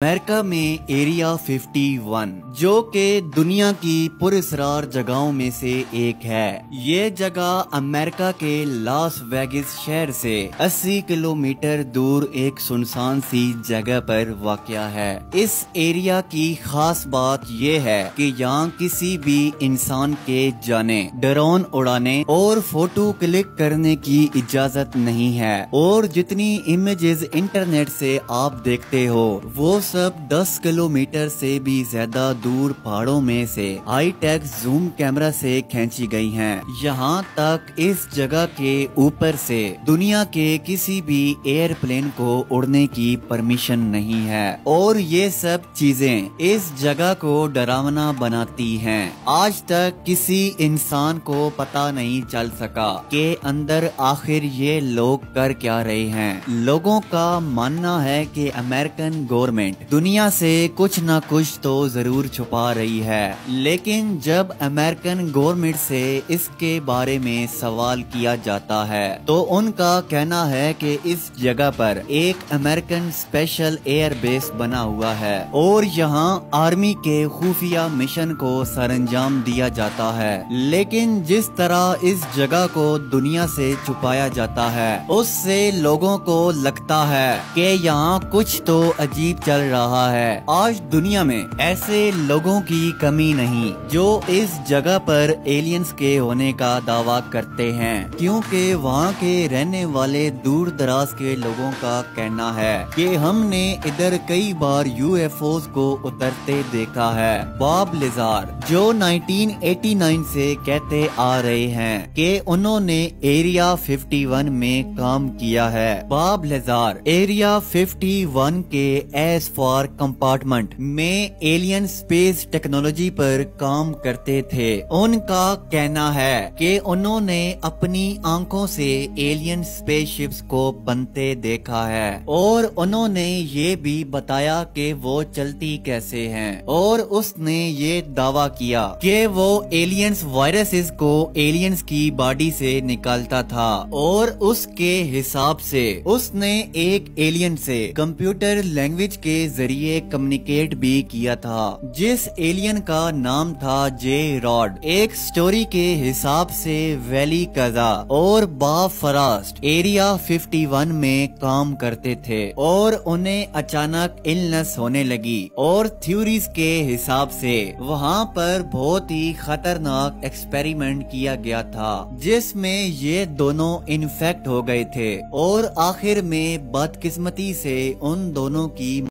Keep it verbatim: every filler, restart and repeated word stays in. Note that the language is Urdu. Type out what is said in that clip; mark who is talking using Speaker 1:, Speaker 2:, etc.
Speaker 1: امریکہ میں ایریا ففٹی ون جو کہ دنیا کی پراسرار جگہوں میں سے ایک ہے۔ یہ جگہ امریکہ کے لاس ویگس شہر سے اسی کلومیٹر دور ایک سنسان سی جگہ پر واقع ہے۔ اس ایریا کی خاص بات یہ ہے کہ یہاں کسی بھی انسان کے جانے، ڈرون اڑانے اور فوٹو کلک کرنے کی اجازت نہیں ہے، اور جتنی امیجز انٹرنیٹ سے آپ دیکھتے ہو وہ سب دس کلومیٹر سے بھی زیادہ دور پہاڑوں میں سے ہائی ٹیک زوم کیمرہ سے کھینچی گئی ہیں۔ یہاں تک اس جگہ کے اوپر سے دنیا کے کسی بھی ایئر پلین کو اڑنے کی پرمیشن نہیں ہے، اور یہ سب چیزیں اس جگہ کو ڈراونا بناتی ہیں۔ آج تک کسی انسان کو پتہ نہیں چل سکا کہ اندر آخر یہ لوگ کر کیا رہے ہیں۔ لوگوں کا ماننا ہے کہ امریکن گورنمنٹ دنیا سے کچھ نہ کچھ تو ضرور چھپا رہی ہے، لیکن جب امریکن گورنمنٹ سے اس کے بارے میں سوال کیا جاتا ہے تو ان کا کہنا ہے کہ اس جگہ پر ایک امریکن اسپیشل ایئر بیس بنا ہوا ہے اور یہاں آرمی کے خفیہ مشن کو سر انجام دیا جاتا ہے، لیکن جس طرح اس جگہ کو دنیا سے چھپایا جاتا ہے اس سے لوگوں کو لگتا ہے کہ یہاں کچھ تو عجیب چل رہا ہے۔ آج دنیا میں ایسے لوگوں کی کمی نہیں جو اس جگہ پر ایلینز کے ہونے کا دعویٰ کرتے ہیں، کیونکہ وہاں کے رہنے والے دور دراز کے لوگوں کا کہنا ہے کہ ہم نے ادھر کئی بار یو ایف اوز کو اترتے دیکھا ہے۔ باب لیزار جو نائنٹین ایٹی نائن سے کہتے آ رہے ہیں کہ انہوں نے ایریا ففٹی ون میں کام کیا ہے۔ Bob Lazar area fifty one کے ایس فار کمپارٹمنٹ میں ایلین اسپیس ٹیکنالوجی پر کام کرتے تھے۔ ان کا کہنا ہے کہ انہوں نے اپنی آنکھوں سے ایلین اسپیس شپس کو بنتے دیکھا ہے، اور انہوں نے یہ بھی بتایا کہ وہ چلتی کیسے ہیں، اور اس نے یہ دعویٰ کیا کہ وہ ایلینز وائرسز کو ایلینز کی باڈی سے نکالتا تھا، اور اس کے حساب سے اس نے ایک ایلین سے کمپیوٹر لینگویج کے ذریعے کمیونیکیٹ بھی کیا تھا، جس ایلین کا نام تھا جے راڈ۔ ایک سٹوری کے حساب سے ویلی کزا اور با فراسٹ ایریا ففٹی ون میں کام کرتے تھے اور انہیں اچانک النس ہونے لگی، اور تھیوریز کے حساب سے وہاں پر بہت ہی خطرناک ایکسپیریمنٹ کیا گیا تھا جس میں یہ دونوں انفیکٹ ہو گئے تھے، اور آخر میں بدقسمتی سے ان دونوں کی